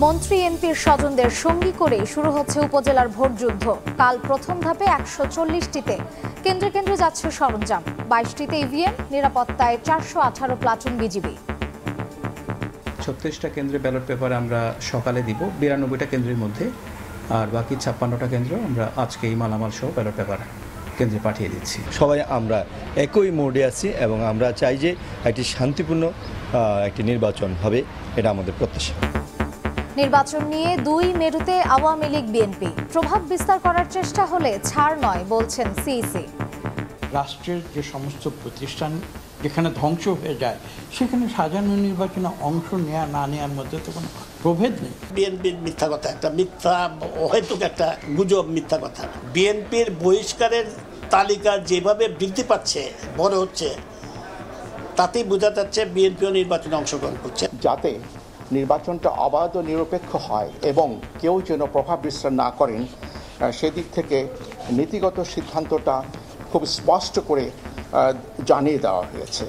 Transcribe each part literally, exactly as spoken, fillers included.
মন্ত্রী এমপির স্বজনদের সঙ্গী করে শুরু হচ্ছে উপজেলার ভোট যুদ্ধ। কাল প্রথম ধাপে একশো চল্লিশটিতে কেন্দ্রে কেন্দ্রে যাচ্ছে সরঞ্জাম, বাইশটিতে ইভিএম, নিরাপত্তায় চারশো আঠারো প্লাটুন বিজিবি। ছত্রিশটা কেন্দ্রে ব্যালট পেপার আমরা সকালে দিব, বিরানব্বইটা কেন্দ্রের মধ্যে, আর বাকি ছাপ্পান্নটা কেন্দ্র আমরা আজকে এই মালামাল সহ ব্যালট পেপার কেন্দ্রে পাঠিয়ে দিচ্ছি। সবাই আমরা একই মোডে আছি এবং আমরা চাই যে একটি শান্তিপূর্ণ একটি নির্বাচন হবে, এটা আমাদের প্রত্যাশা। নির্বাচন নিয়ে দুই মেরুতে আওয়ামী লীগ বিএনপি প্রভাব বিস্তার করার চেষ্টা হলে ছাড় নয় বলছেন সিইসি। রাষ্ট্রের যে সমস্ত প্রতিষ্ঠান যেখানে ধ্বংস হয়ে যায় সেখানে সাজানো নির্বাচনে অংশ নেওয়া না নেওয়ার মধ্যে তো কোনো প্রভেদ নেই। বিএনপির মিথ্যা কথা, একটা মিথ্যা হয়তো একটা গুজব, মিথ্যা কথা। বিএনপির বহিষ্কারের তালিকা যেভাবে বৃদ্ধি পাচ্ছে, বড় হচ্ছে, তাতেই বোঝা যাচ্ছে বিএনপিও নির্বাচনে অংশগ্রহণ করছে। যাতে নির্বাচনটা অবাধ ও নিরপেক্ষ হয় এবং কেউ যেন প্রভাব বিস্তার না করেন, সেদিক থেকে নীতিগত সিদ্ধান্তটা খুব স্পষ্ট করে জানিয়ে দেওয়া হয়েছে।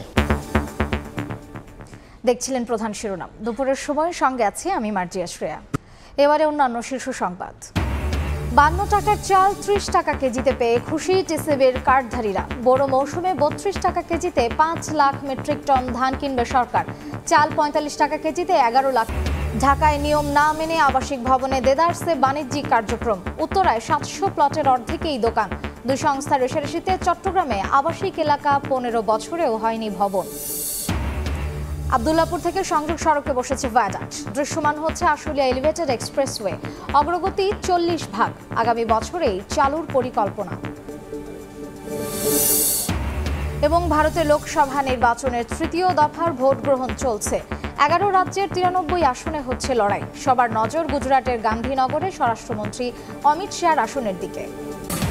দেখছিলেন প্রধান শিরোনাম। দুপুরের সময় সঙ্গে আছি আমি মার্জিয়া শ্রেয়া। এবারে অন্যান্য শীর্ষ সংবাদ। বান্ন টাকার চাল ত্রিশ টাকা কেজিতে পেয়ে খুশি টিসিবির কার্ডধারীরা। বড় মৌসুমে বত্রিশ টাকা কেজিতে পাঁচ লাখ মেট্রিক টন ধান কিনবে সরকার। চাল পঁয়তাল্লিশ টাকা কেজিতে এগারো লাখ। ঢাকায় নিয়ম না মেনে আবাসিক ভবনে দেদারসে বাণিজ্যিক কার্যক্রম। উত্তরায় সাতশো প্লটের অর্ধেকেই দোকান। দুই সংস্থার রেশারেশিতে চট্টগ্রামে আবাসিক এলাকা পনেরো বছরেও হয়নি ভবন। আব্দুল্লাপুর থেকে সংযোগ সড়কে বসেছে ভায়াডাক্ট। দৃশ্যমান হচ্ছে আশুলিয়া এলিভেটেড এক্সপ্রেসওয়ে। অগ্রগতি চল্লিশ ভাগ। আগামী বছরেই চালুর পরিকল্পনা। এবং ভারতের লোকসভা নির্বাচনের তৃতীয় দফার ভোট গ্রহণ চলছে। এগারো রাজ্যের তিরানব্বই আসনে হচ্ছে লড়াই। সবার নজর গুজরাটের গান্ধীনগরে স্বরাষ্ট্রমন্ত্রী অমিত শাহর আসনের দিকে।